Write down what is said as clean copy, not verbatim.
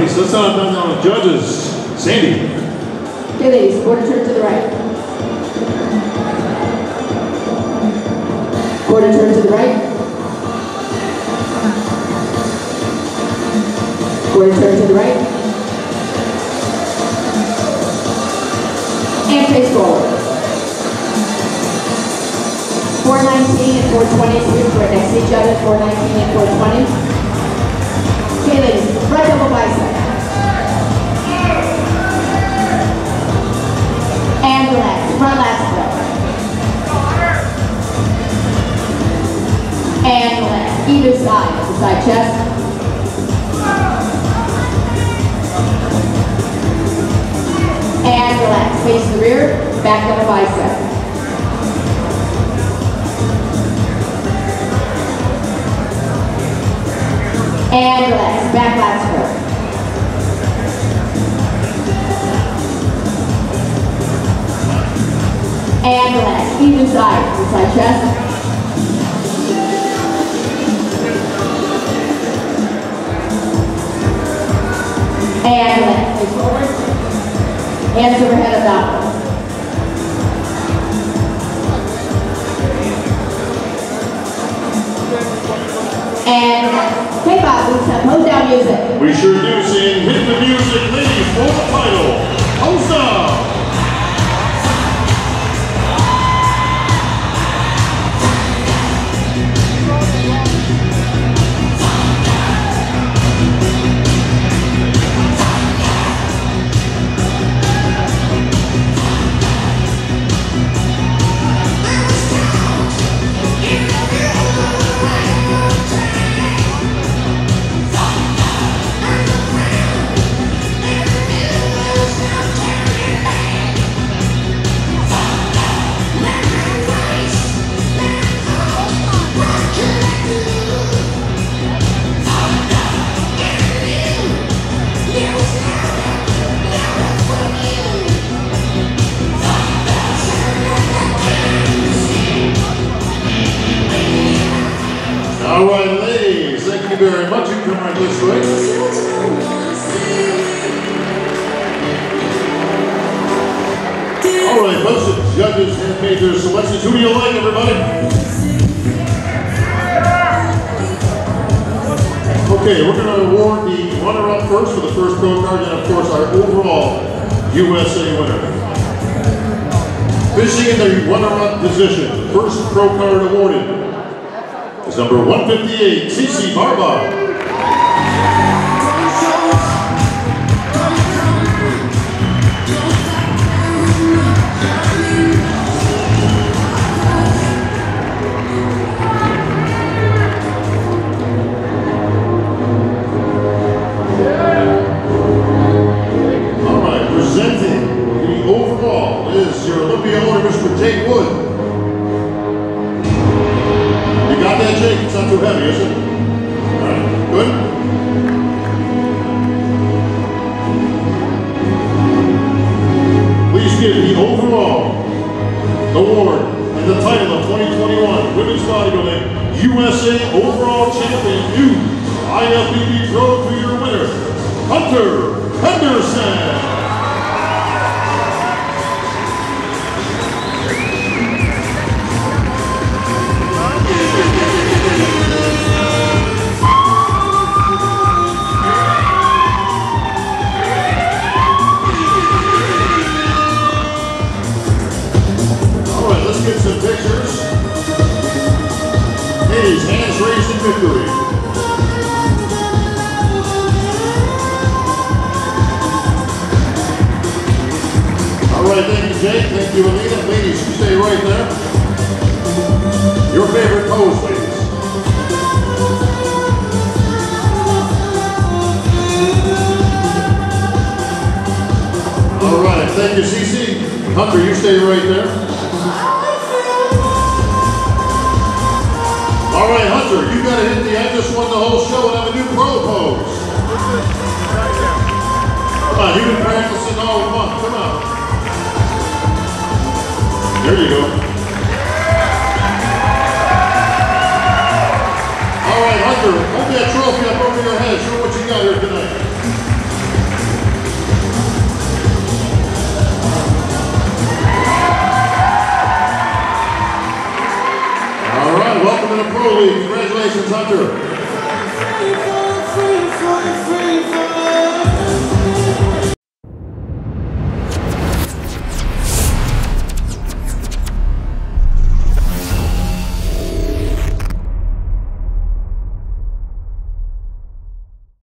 ladies, let's not down the judges. Sandy. Okay, ladies, quarter turn to the right. Quarter turn to the right. Quarter turn to the right. And face forward. 419 and 420, so we're right next to each other, 419 and 420. Okay, ladies, right double bicep. And relax, front lat spread. And relax, either side, the side chest. And relax, face the rear, back double bicep. And relax, back lat spread. And relax, either side, inside chest. And relax, face forward. Hands overhead abdominal. And take off, boots up, hold down music. We sure do sing Hit the Music, ladies, for the title. Hose down. All right, ladies, thank you very much. You come right this way. All right, most of the judges have made their selections. Who do you like, everybody? Okay, we're going to award the runner-up first for the first pro card, and of course our overall USA winner. Finishing in the runner-up position, first pro card awarded is number 158, Cici Barba. All right, presenting the overall is your Olympia owner, Mr. Jake Wood. You got that, Jake? It's not too heavy, is it? All right, good. Please give the overall award and the title of 2021 Women's Bodybuilding USA Overall Champion to IFBB Pro to your winner, Hunter Henderson. Get some pictures. Ladies, hands raised in victory. All right, thank you, Jake. Thank you, Alina. Ladies, you stay right there. Your favorite pose, ladies. All right, thank you, Cici. Hunter, you stay right there. All right, Hunter, you got to hit the I just won the whole show and have a new pro pose. Come on, you've been practicing all month. Come on. There you go. All right, Hunter, hold that trophy up over your head. Show what you got here tonight. Hunter.